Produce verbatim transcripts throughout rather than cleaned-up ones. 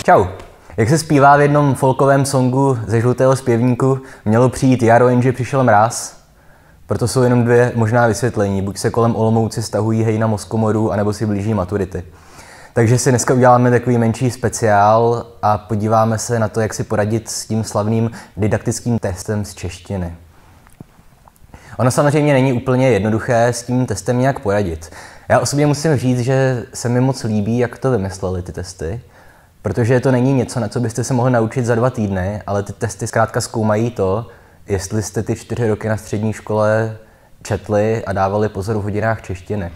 čau. Jak se zpívá v jednom folkovém songu ze Žlutého zpěvníku, mělo přijít jaro, jenže přišel mráz. Proto jsou jenom dvě možná vysvětlení. Buď se kolem Olomouci stahují hejna Moskomoru, anebo si blíží maturity. Takže si dneska uděláme takový menší speciál a podíváme se na to, jak si poradit s tím slavným didaktickým testem z češtiny. Ono samozřejmě není úplně jednoduché s tím testem nějak poradit. Já osobně musím říct, že se mi moc líbí, jak to vymysleli ty testy, protože to není něco, na co byste se mohli naučit za dva týdny, ale ty testy zkrátka zkoumají to, jestli jste ty čtyři roky na střední škole četli a dávali pozor v hodinách češtiny.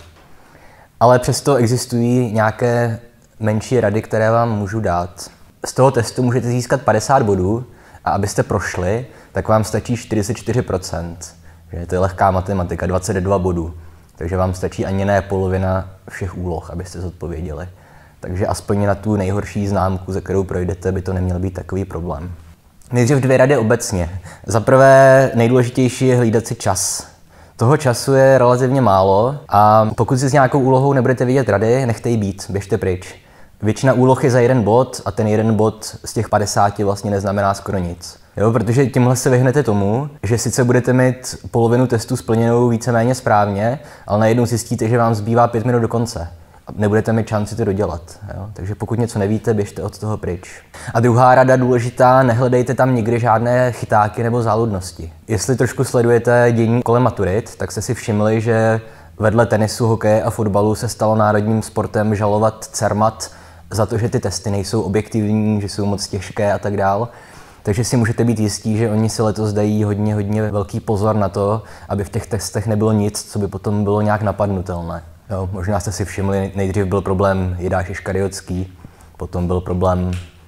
Ale přesto existují nějaké menší rady, které vám můžu dát. Z toho testu můžete získat padesát bodů a abyste prošli, tak vám stačí čtyřicet čtyři procent. Že to je lehká matematika, dvacet dva bodů. Takže vám stačí ani ne polovina všech úloh, abyste zodpověděli. Takže aspoň na tu nejhorší známku, za kterou projdete, by to neměl být takový problém. Nejdřív dvě rady obecně. Za prvé nejdůležitější je hlídat si čas. Toho času je relativně málo a pokud si s nějakou úlohou nebudete vidět rady, nechte ji být, běžte pryč. Většina úloh je za jeden bod a ten jeden bod z těch padesáti vlastně neznamená skoro nic. Jo, protože tímhle se vyhnete tomu, že sice budete mít polovinu testu splněnou víceméně správně, ale najednou zjistíte, že vám zbývá pět minut do konce. Nebudete mít šanci to dodělat. Jo? Takže pokud něco nevíte, běžte od toho pryč. A druhá rada důležitá, nehledejte tam nikdy žádné chytáky nebo záludnosti. Jestli trošku sledujete dění kolem maturit, tak jste si všimli, že vedle tenisu, hokeje a fotbalu se stalo národním sportem žalovat Cermat za to, že ty testy nejsou objektivní, že jsou moc těžké a tak dál. Takže si můžete být jistí, že oni si letos dají hodně, hodně velký pozor na to, aby v těch testech nebylo nic, co by potom bylo nějak napadnutelné. Jo, možná jste si všimli, nejdřív byl problém Jidáš Iškariotský, potom byl problém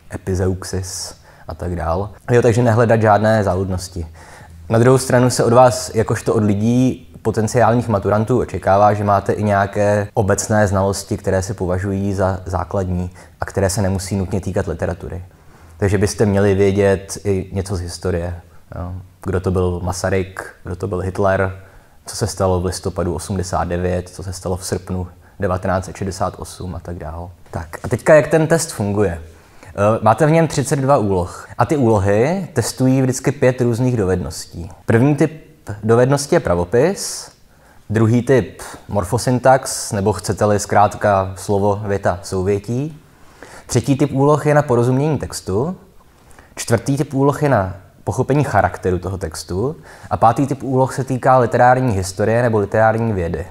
Epizeuxis a tak dál. Jo, takže nehledat žádné záludnosti. Na druhou stranu se od vás, jakožto od lidí, potenciálních maturantů, očekává, že máte i nějaké obecné znalosti, které se považují za základní a které se nemusí nutně týkat literatury. Takže byste měli vědět i něco z historie. Jo. Kdo to byl Masaryk, kdo to byl Hitler, co se stalo v listopadu osmdesát devět, co se stalo v srpnu devatenáct set šedesát osm a tak dál. Tak a teďka jak ten test funguje. Máte v něm třicet dva úloh a ty úlohy testují vždycky pět různých dovedností. První typ dovednosti je pravopis, druhý typ morfosyntax, nebo chcete-li zkrátka slovo, věta, souvětí. Třetí typ úloh je na porozumění textu, čtvrtý typ úloh je na pochopení charakteru toho textu a pátý typ úloh se týká literární historie nebo literární vědy.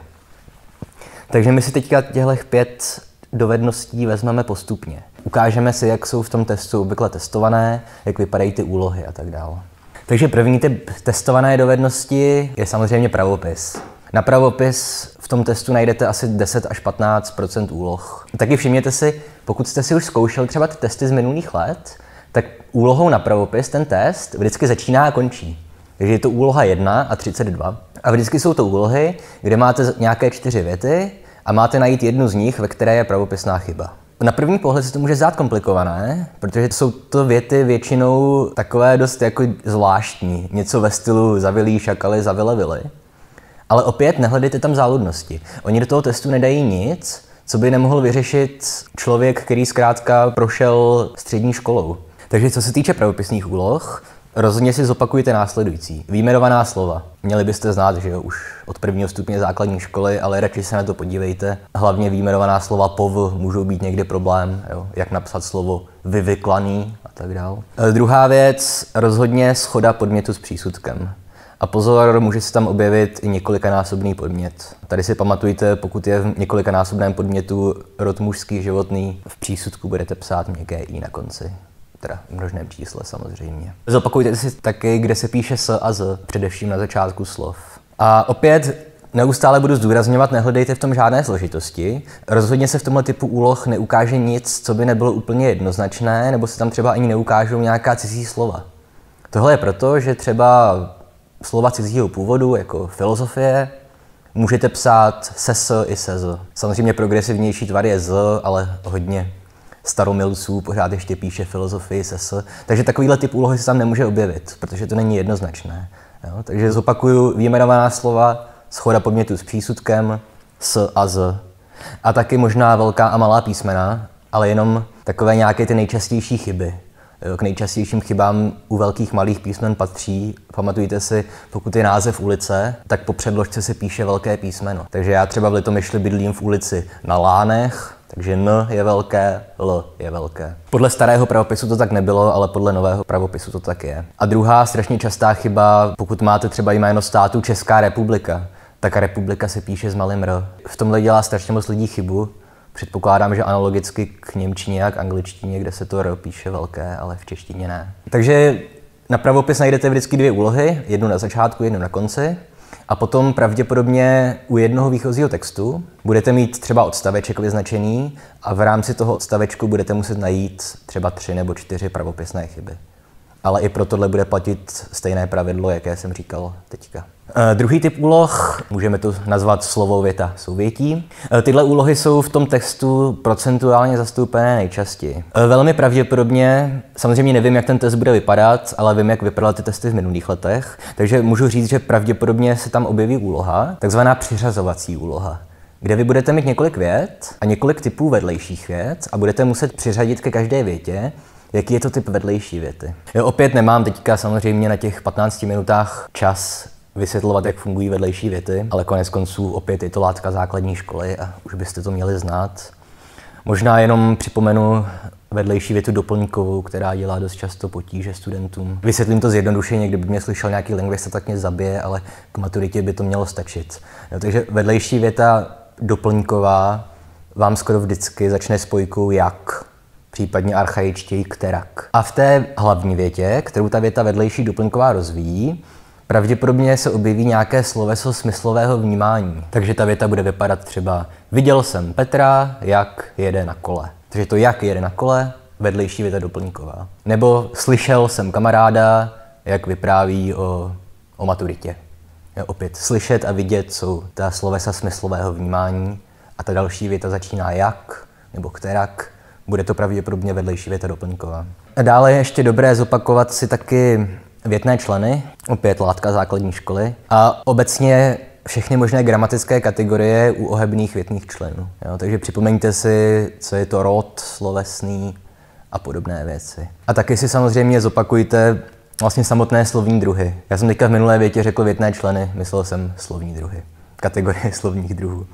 Takže my si teďka těchto pět dovedností vezmeme postupně. Ukážeme si, jak jsou v tom testu obvykle testované, jak vypadají ty úlohy a tak dále. Takže první typ testované dovednosti je samozřejmě pravopis. Na pravopis v tom testu najdete asi deset až patnáct procent úloh. Taky všimněte si, pokud jste si už zkoušeli třeba ty testy z minulých let, tak úlohou na pravopis ten test vždycky začíná a končí. Takže je to úloha jedna a třicet dva. A vždycky jsou to úlohy, kde máte nějaké čtyři věty a máte najít jednu z nich, ve které je pravopisná chyba. Na první pohled se to může zdát komplikované, protože jsou to věty většinou takové dost jako zvláštní. Něco ve stylu zavilí šakali, zavile Ale opět nehledejte tam záludnosti. Oni do toho testu nedají nic, co by nemohl vyřešit člověk, který zkrátka prošel střední školou. Takže co se týče pravopisných úloh, rozhodně si zopakujte následující. Vyjmenovaná slova. Měli byste znát, že jo, už od prvního stupně základní školy, ale radši se na to podívejte. Hlavně vyjmenovaná slova pov můžou být někdy problém, jo, jak napsat slovo vyvyklaný a tak dál. E, druhá věc, rozhodně shoda podmětu s přísudkem. A pozor, může se tam objevit i několikanásobný podmět. Tady si pamatujte, pokud je v několikanásobném podmětu rod mužský životný, v přísudku budete psát měkké i na konci. Teda v množném čísle samozřejmě. Zopakujte si taky, kde se píše s a z, především na začátku slov. A opět neustále budu zdůrazňovat, nehledejte v tom žádné složitosti. Rozhodně se v tomhle typu úloh neukáže nic, co by nebylo úplně jednoznačné, nebo se tam třeba ani neukážou nějaká cizí slova. Tohle je proto, že třeba slova cizího původu, jako filozofie, můžete psát se s i se z. Samozřejmě progresivnější tvar je z, ale hodně staromilců pořád ještě píše filozofii se s. Takže takovýhle typ úlohy se tam nemůže objevit, protože to není jednoznačné. Jo? Takže zopakuju vyjmenovaná slova, shoda podmětu s přísudkem, s a z. A taky možná velká a malá písmena, ale jenom Takové nějaké ty nejčastější chyby. K nejčastějším chybám u velkých malých písmen patří, pamatujte si, pokud je název ulice, tak po předložce se píše velké písmeno. Takže já třeba v Litomyšli bydlím v ulici Na Lánech, takže N je velké, L je velké. Podle starého pravopisu to tak nebylo, ale podle nového pravopisu to tak je. A druhá strašně častá chyba, pokud máte třeba jméno státu Česká republika, tak republika se píše s malým R. V tomhle dělá strašně moc lidí chybu. Předpokládám, že analogicky k němčině a k angličtině, kde se to R píše velké, ale v češtině ne. Takže na pravopis najdete vždycky dvě úlohy, jednu na začátku, jednu na konci. A potom pravděpodobně u jednoho výchozího textu budete mít třeba odstaveček vyznačený a v rámci toho odstavečku budete muset najít třeba tři nebo čtyři pravopisné chyby. Ale i pro tohle bude platit stejné pravidlo, jaké jsem říkal teďka. E, druhý typ úloh, můžeme to nazvat slovo, věta, souvětí. E, tyhle úlohy jsou v tom textu procentuálně zastoupené nejčastěji. E, velmi pravděpodobně, samozřejmě nevím, jak ten test bude vypadat, ale vím, jak vypadaly ty testy v minulých letech, takže můžu říct, že pravděpodobně se tam objeví úloha, takzvaná přiřazovací úloha, kde vy budete mít několik vět a několik typů vedlejších vět a budete muset přiřadit ke každé větě, jaký je to typ vedlejší věty. Jo, opět nemám teďka samozřejmě na těch patnácti minutách čas vysvětlovat, jak fungují vedlejší věty, ale konec konců opět je to látka základní školy a už byste to měli znát. Možná jenom připomenu vedlejší větu doplňkovou, která dělá dost často potíže studentům. Vysvětlím to zjednodušeně, kdyby mě slyšel nějaký lingvista, tak mě zabije, ale k maturitě by to mělo stačit. Jo, takže vedlejší věta doplňková vám skoro vždycky začne spojkou jak, případně archaičtěji kterak. A v té hlavní větě, kterou ta věta vedlejší doplňková rozvíjí, pravděpodobně se objeví nějaké sloveso smyslového vnímání. Takže ta věta bude vypadat třeba viděl jsem Petra, jak jede na kole. Takže to jak jede na kole, vedlejší věta doplňková. Nebo slyšel jsem kamaráda, jak vypráví o, o maturitě. Jo, opět slyšet a vidět jsou ta slovesa smyslového vnímání a ta další věta začíná jak nebo kterak. Bude to pravděpodobně vedlejší věta doplňková. A dále je ještě dobré zopakovat si taky větné členy, opět látka základní školy, a obecně všechny možné gramatické kategorie u ohebných větných členů. Jo, takže připomeňte si, co je to rod slovesný a podobné věci. A taky si samozřejmě zopakujte vlastně samotné slovní druhy. Já jsem teďka v minulé větě řekl větné členy, myslel jsem slovní druhy, kategorie slovních druhů.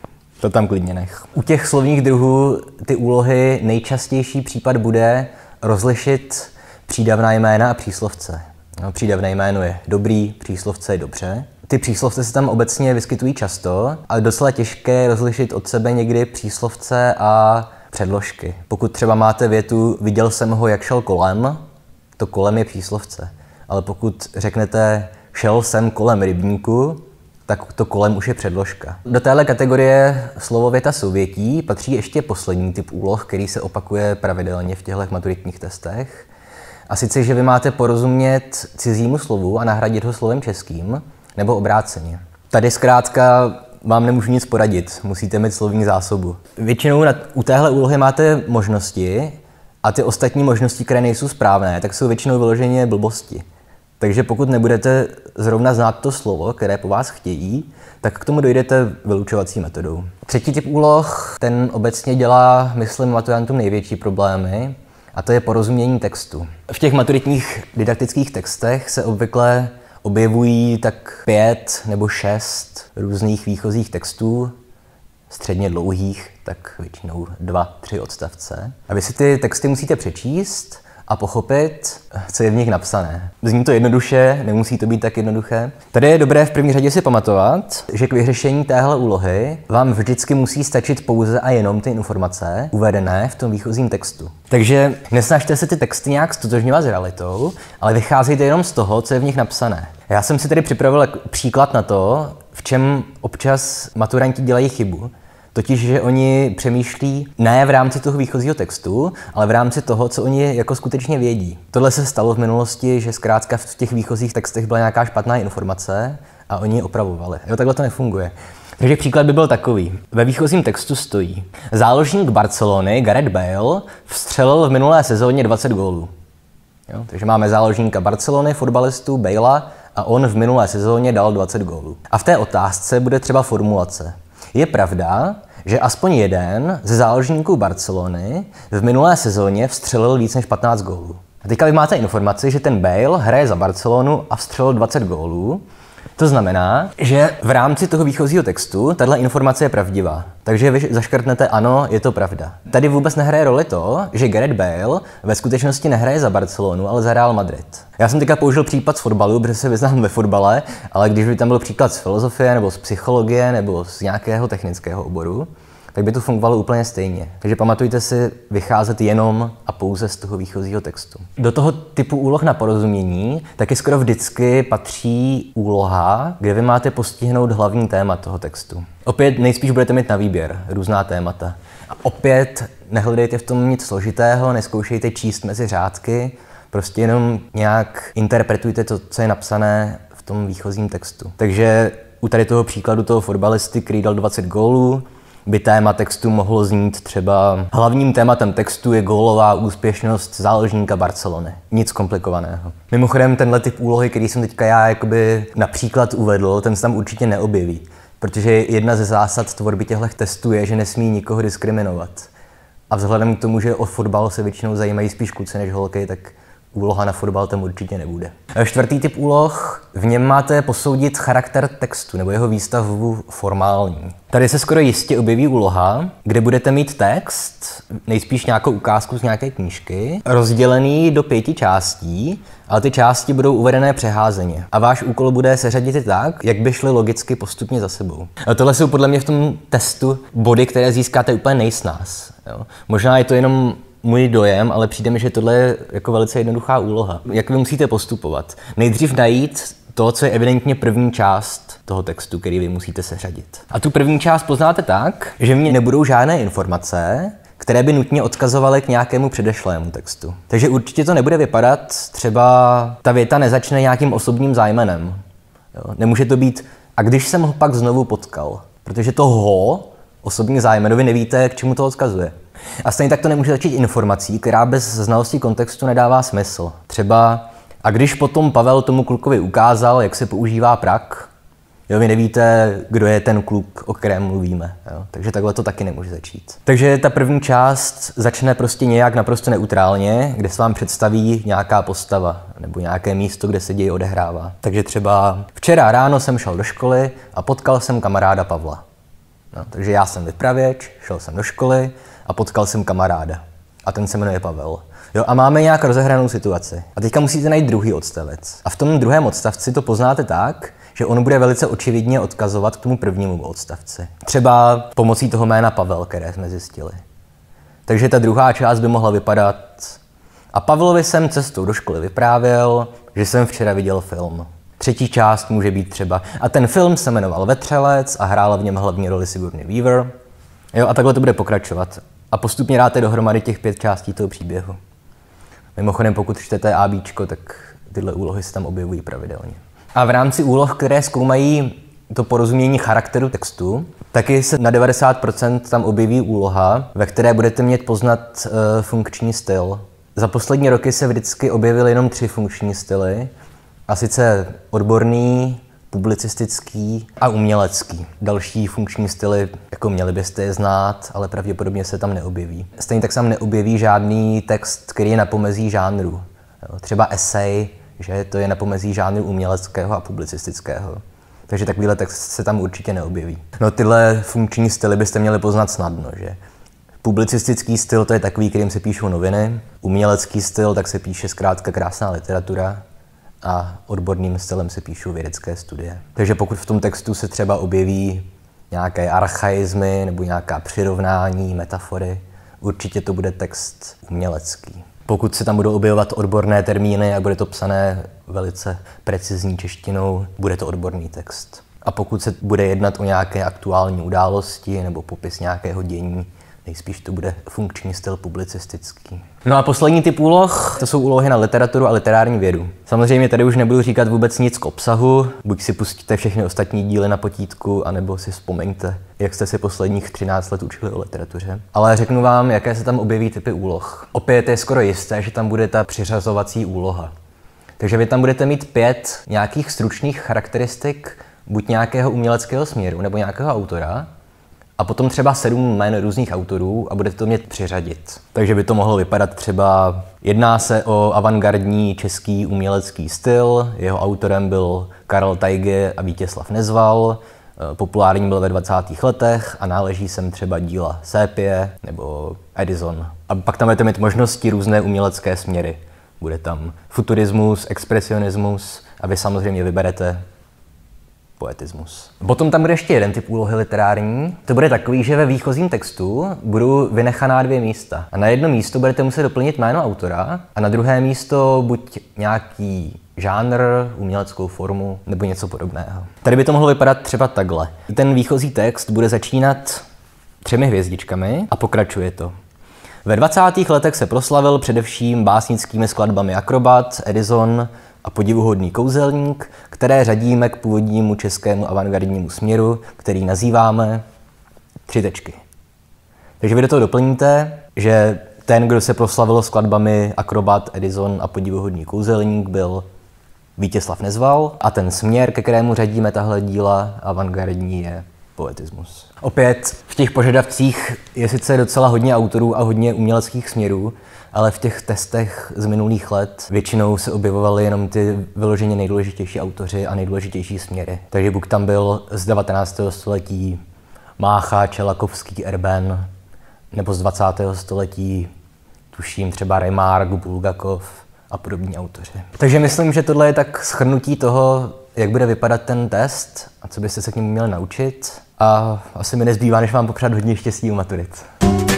To tam klidně nech. U těch slovních druhů ty úlohy nejčastější případ bude rozlišit přídavná jména a příslovce. No, přídavné jméno je dobrý, příslovce je dobře. Ty příslovce se tam obecně vyskytují často, ale docela těžké rozlišit od sebe někdy příslovce a předložky. Pokud třeba máte větu viděl jsem ho, jak šel kolem, to kolem je příslovce. Ale pokud řeknete šel jsem kolem rybníku, tak to kolem už je předložka. Do téhle kategorie slovo, věta, souvětí patří ještě poslední typ úloh, který se opakuje pravidelně v těchto maturitních testech. A sice, že vy máte porozumět cizímu slovu a nahradit ho slovem českým, nebo obráceně. Tady zkrátka vám nemůžu nic poradit, musíte mít slovní zásobu. Většinou na, u téhle úlohy máte možnosti a ty ostatní možnosti, které nejsou správné, tak jsou většinou vyloženě blbosti. Takže pokud nebudete zrovna znát to slovo, které po vás chtějí, tak k tomu dojdete vylučovací metodou. Třetí typ úloh, ten obecně dělá, myslím, maturantům největší problémy, a to je porozumění textu. V těch maturitních didaktických textech se obvykle objevují tak pět nebo šest různých výchozích textů, středně dlouhých, tak většinou dva, tři odstavce. A vy si ty texty musíte přečíst a pochopit, co je v nich napsané. Zní to jednoduše, nemusí to být tak jednoduché. Tady je dobré v první řadě si pamatovat, že k vyřešení téhle úlohy vám vždycky musí stačit pouze a jenom ty informace uvedené v tom výchozím textu. Takže nesnažte se ty texty nějak ztotožňovat s realitou, ale vycházejte jenom z toho, co je v nich napsané. Já jsem si tedy připravil příklad na to, v čem občas maturanti dělají chybu. Totiž, že oni přemýšlí ne v rámci toho výchozího textu, ale v rámci toho, co oni jako skutečně vědí. Tohle se stalo v minulosti, že zkrátka v těch výchozích textech byla nějaká špatná informace a oni ji opravovali. Jo, takhle to nefunguje. Takže příklad by byl takový. Ve výchozím textu stojí: záložník Barcelony Gareth Bale vstřelil v minulé sezóně dvacet gólů. Jo, takže máme záložníka Barcelony, fotbalistu Balea, a on v minulé sezóně dal dvacet gólů. A v té otázce bude třeba formulace. Je pravda, že aspoň jeden ze záložníků Barcelony v minulé sezóně vstřelil víc než patnáct gólů. A teďka vy máte informaci, že ten Bale hraje za Barcelonu a vstřelil dvacet gólů. To znamená, že v rámci toho výchozího textu tahle informace je pravdivá. Takže vy zaškrtnete ano, je to pravda. Tady vůbec nehraje roli to, že Gareth Bale ve skutečnosti nehraje za Barcelonu, ale za Real Madrid. Já jsem teďka použil případ z fotbalu, protože se vyznám ve fotbale, ale když by tam byl příklad z filozofie, nebo z psychologie, nebo z nějakého technického oboru, tak by to fungovalo úplně stejně. Takže pamatujte si vycházet jenom a pouze z toho výchozího textu. Do toho typu úloh na porozumění taky skoro vždycky patří úloha, kde vy máte postihnout hlavní téma toho textu. Opět nejspíš budete mít na výběr různá témata. A opět nehledejte v tom nic složitého, neskoušejte číst mezi řádky, prostě jenom nějak interpretujte to, co je napsané v tom výchozím textu. Takže u tady toho příkladu toho fotbalisty, který dal dvacet gólů, by téma textu mohlo znít třeba hlavním tématem textu je gólová úspěšnost záložníka Barcelony. Nic komplikovaného. Mimochodem tenhle typ úlohy, který jsem teďka já jakoby například uvedl, ten se tam určitě neobjeví. Protože jedna ze zásad tvorby těchto testů je, že nesmí nikoho diskriminovat. A vzhledem k tomu, že o fotbal se většinou zajímají spíš kluci než holky, tak úloha na fotbal tam určitě nebude. Čtvrtý typ úloh, v něm máte posoudit charakter textu nebo jeho výstavbu formální. Tady se skoro jistě objeví úloha, kde budete mít text, nejspíš nějakou ukázku z nějaké knížky, rozdělený do pěti částí, ale ty části budou uvedené přeházeně. A váš úkol bude seřadit je tak, jak by šly logicky postupně za sebou. A tohle jsou podle mě v tom testu body, které získáte úplně nejsnáz. Jo? Možná je to jenom můj dojem, ale přijde mi, že tohle je jako velice jednoduchá úloha. Jak vy musíte postupovat? Nejdřív najít to, co je evidentně první část toho textu, který vy musíte seřadit. A tu první část poznáte tak, že v ní nebudou žádné informace, které by nutně odkazovaly k nějakému předešlému textu. Takže určitě to nebude vypadat, třeba ta věta nezačne nějakým osobním zájmenem. Jo? Nemůže to být, a když jsem ho pak znovu potkal, protože to ho, osobní zájmen, vy nevíte, k čemu to odkazuje. A stejně tak to nemůže začít informací, která bez znalosti kontextu nedává smysl. Třeba, a když potom Pavel tomu klukovi ukázal, jak se používá prak, jo, vy nevíte, kdo je ten kluk, o kterém mluvíme. Jo? Takže takhle to taky nemůže začít. Takže ta první část začne prostě nějak naprosto neutrálně, kde se vám představí nějaká postava nebo nějaké místo, kde se děj odehrává. Takže třeba včera ráno jsem šel do školy a potkal jsem kamaráda Pavla. No, takže já jsem vypravěč, šel jsem do školy a potkal jsem kamaráda. A ten se jmenuje Pavel. Jo, a máme nějak rozehranou situaci. A teďka musíte najít druhý odstavec. A v tom druhém odstavci to poznáte tak, že on bude velice očividně odkazovat k tomu prvnímu odstavci. Třeba pomocí toho jména Pavel, které jsme zjistili. Takže ta druhá část by mohla vypadat: a Pavlovi jsem cestou do školy vyprávěl, že jsem včera viděl film. Třetí část může být třeba: a ten film se jmenoval Vetřelec a hrála v něm hlavní roli Sigourney Weaver. Jo, a takhle to bude pokračovat. A postupně dáte dohromady těch pět částí toho příběhu. Mimochodem, pokud čtete ABčko, tak tyhle úlohy se tam objevují pravidelně. A v rámci úloh, které zkoumají to porozumění charakteru textu, taky se na devadesát procent tam objeví úloha, ve které budete mít poznat uh, funkční styl. Za poslední roky se vždycky objevily jenom tři funkční styly, a sice odborný, publicistický a umělecký. Další funkční styly, jako měli byste je znát, ale pravděpodobně se tam neobjeví. Stejně tak se tam neobjeví žádný text, který je na pomezí žánru. Třeba esej, že to je na pomezí žánru uměleckého a publicistického. Takže takovýhle text se tam určitě neobjeví. No tyhle funkční styly byste měli poznat snadno, že? Publicistický styl, to je takový, kterým se píšou noviny. Umělecký styl, tak se píše zkrátka krásná literatura. A odborným stylem se píšou vědecké studie. Takže pokud v tom textu se třeba objeví nějaké archaizmy nebo nějaká přirovnání, metafory, určitě to bude text umělecký. Pokud se tam budou objevovat odborné termíny a bude to psané velice precizní češtinou, bude to odborný text. A pokud se bude jednat o nějaké aktuální události nebo popis nějakého dění, nejspíš to bude funkční styl publicistický. No a poslední typ úloh, to jsou úlohy na literaturu a literární vědu. Samozřejmě tady už nebudu říkat vůbec nic k obsahu, buď si pustíte všechny ostatní díly na potítku, anebo si vzpomeňte, jak jste si posledních třináct let učili o literatuře. Ale řeknu vám, jaké se tam objeví typy úloh. Opět je skoro jisté, že tam bude ta přiřazovací úloha. Takže vy tam budete mít pět nějakých stručných charakteristik buď nějakého uměleckého směru nebo nějakého autora, a potom třeba sedm jmen různých autorů a budete to mět přiřadit. Takže by to mohlo vypadat třeba, jedná se o avantgardní český umělecký styl, jeho autorem byl Karel Tajge a Vítězslav Nezval, populární byl ve dvacátých letech a náleží sem třeba díla Sépie nebo Edison. A pak tam budete mít možnosti různé umělecké směry. Bude tam futurismus, expresionismus a vy samozřejmě vyberete poetismus. Potom tam bude ještě jeden typ úlohy literární. To bude takový, že ve výchozím textu budou vynechaná dvě místa. A na jedno místo budete muset doplnit jméno autora a na druhé místo buď nějaký žánr, uměleckou formu nebo něco podobného. Tady by to mohlo vypadat třeba takhle. Ten výchozí text bude začínat třemi hvězdičkami a pokračuje to. Ve dvacátých letech se proslavil především básnickými skladbami Akrobat, Edison a Podivuhodný kouzelník, které řadíme k původnímu českému avantgardnímu směru, který nazýváme tři tečky. Takže vy do toho doplníte, že ten, kdo se proslavil skladbami Akrobat, Edison a Podivuhodný kouzelník, byl Vítězslav Nezval a ten směr, ke kterému řadíme tahle díla avantgardní, je poetismus. Opět v těch požadavcích je sice docela hodně autorů a hodně uměleckých směrů, ale v těch testech z minulých let většinou se objevovaly jenom ty vyloženě nejdůležitější autoři a nejdůležitější směry. Takže buď tam byl z devatenáctého století Mácha, Čelakovský, Erben, nebo z dvacátého století tuším třeba Remarque, Bulgakov a podobní autoři. Takže myslím, že tohle je tak shrnutí toho, jak bude vypadat ten test a co byste se k němu měli naučit. A asi mi nezbývá, než vám popřát hodně štěstí u maturit.